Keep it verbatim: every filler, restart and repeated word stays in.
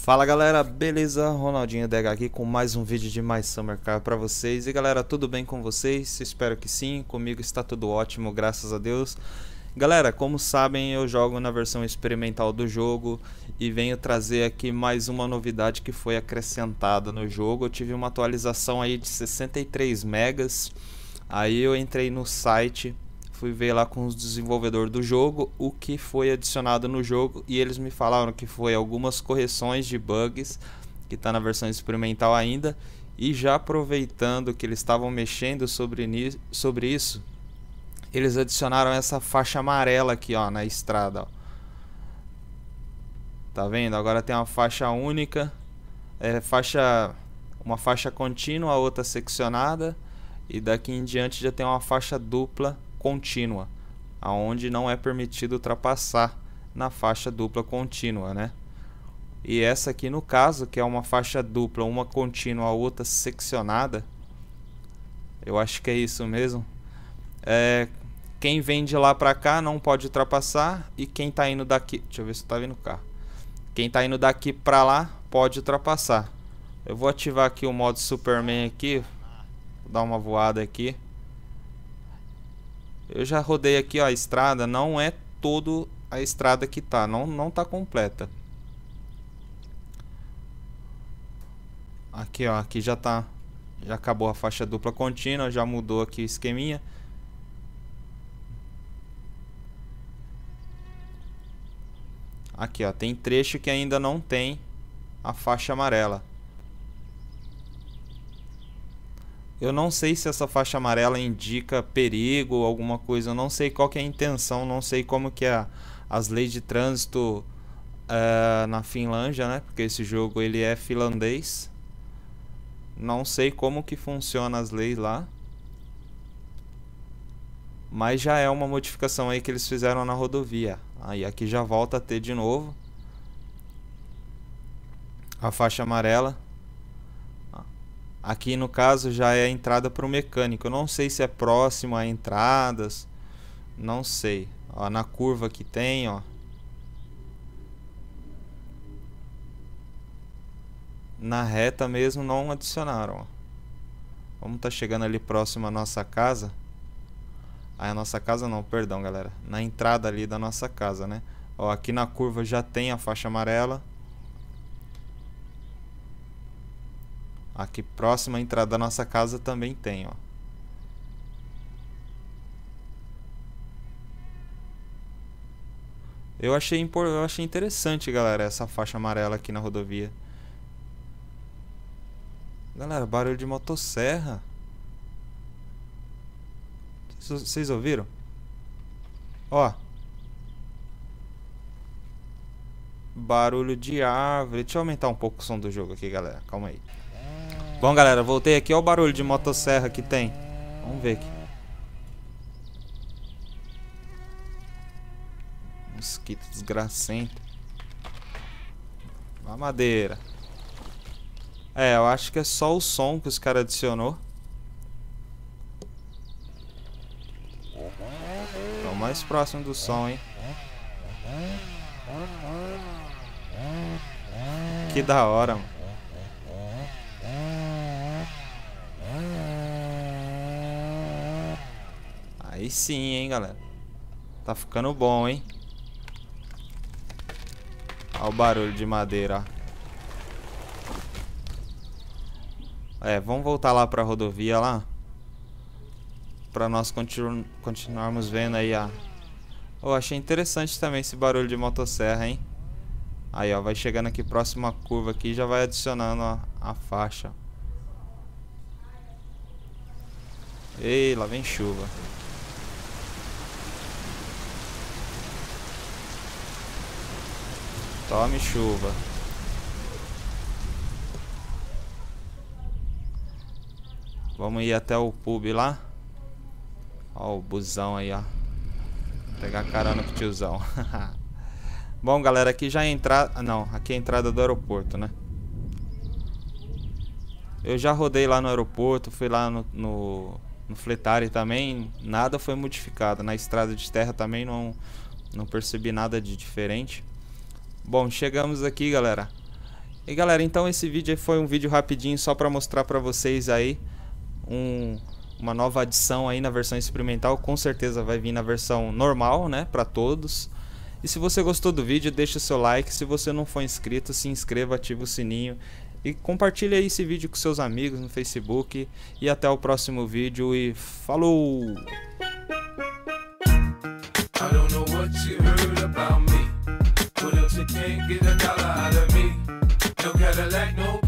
Fala galera, beleza? Ronaldinho D H aqui com mais um vídeo de mais Summer Car pra vocês. E galera, tudo bem com vocês? Espero que sim, comigo está tudo ótimo, graças a Deus. Galera, como sabem, eu jogo na versão experimental do jogo e venho trazer aqui mais uma novidade que foi acrescentada no jogo. Eu tive uma atualização aí de sessenta e três megas, aí eu entrei no site, fui ver lá com os desenvolvedores do jogo o que foi adicionado no jogo e eles me falaram que foi algumas correções de bugs que está na versão experimental ainda. E já aproveitando que eles estavam mexendo sobre, sobre isso, eles adicionaram essa faixa amarela aqui, ó, na estrada, ó. Tá vendo? Agora tem uma faixa única, é faixa, uma faixa contínua, outra seccionada, e daqui em diante já tem uma faixa dupla contínua, aonde não é permitido ultrapassar na faixa dupla contínua, né? E essa aqui, no caso, que é uma faixa dupla, uma contínua, outra seccionada, eu acho que é isso mesmo. É, quem vem de lá pra cá não pode ultrapassar, e quem tá indo daqui, deixa eu ver se tá vindo o carro. Quem tá indo daqui pra lá pode ultrapassar. Eu vou ativar aqui o modo Superman aqui, vou dar uma voada aqui. Eu já rodei aqui, ó, a estrada, não é toda a estrada que tá, não, não tá completa. Aqui, ó, aqui já tá, já acabou a faixa dupla contínua, já mudou aqui o esqueminha. Aqui, ó, tem trecho que ainda não tem a faixa amarela. Eu não sei se essa faixa amarela indica perigo ou alguma coisa, eu não sei qual que é a intenção, não sei como que é as leis de trânsito uh, na Finlândia, né? Porque esse jogo ele é finlandês. Não sei como que funciona as leis lá. Mas já é uma modificação aí que eles fizeram na rodovia. Aí aqui já volta a ter de novo a faixa amarela. Aqui no caso já é a entrada para o mecânico. Eu não sei se é próximo a entradas, não sei. Ó, na curva que tem, ó, na reta mesmo não adicionaram, ó. Vamos tá chegando ali próximo à nossa casa. Ah, a nossa casa não, perdão galera, na entrada ali da nossa casa, né? Ó, aqui na curva já tem a faixa amarela. Aqui próximo à entrada da nossa casa também tem, ó. Eu achei, eu achei interessante, galera, essa faixa amarela aqui na rodovia. Galera, barulho de motosserra. Vocês ouviram? Ó. Barulho de árvore. Deixa eu aumentar um pouco o som do jogo aqui, galera. Calma aí. Bom, galera, voltei aqui. Olha o barulho de motosserra que tem. Vamos ver aqui. Mosquito desgracento. A madeira. É, eu acho que é só o som que os caras adicionou. Tô mais próximo do som, hein? Que da hora, mano. Aí sim, hein, galera. Tá ficando bom, hein? Olha o barulho de madeira, ó. É, vamos voltar lá pra rodovia lá, pra nós continu continuarmos vendo aí a... Eu achei interessante também esse barulho de motosserra, hein? Aí, ó, vai chegando aqui próximo à curva aqui, já vai adicionando a, a faixa. Ei, lá vem chuva. Tome chuva. Vamos ir até o pub lá. Ó o busão aí, ó. Vou pegar carona com o tiozão. Bom, galera, aqui já é a entrada... Não, aqui é a entrada do aeroporto, né? Eu já rodei lá no aeroporto, fui lá no, no, no Fletari também. Nada foi modificado. Na estrada de terra também não, não percebi nada de diferente. Bom, chegamos aqui, galera. E galera, então esse vídeo foi um vídeo rapidinho só para mostrar para vocês aí um, uma nova adição aí na versão experimental. Com certeza vai vir na versão normal, né, para todos. E se você gostou do vídeo, deixa o seu like. Se você não for inscrito, se inscreva, ativa o sininho e compartilhe aí esse vídeo com seus amigos no Facebook. E até o próximo vídeo e falou! I don't know what you heard about me, but if you can't get a dollar out of me, no Cadillac, no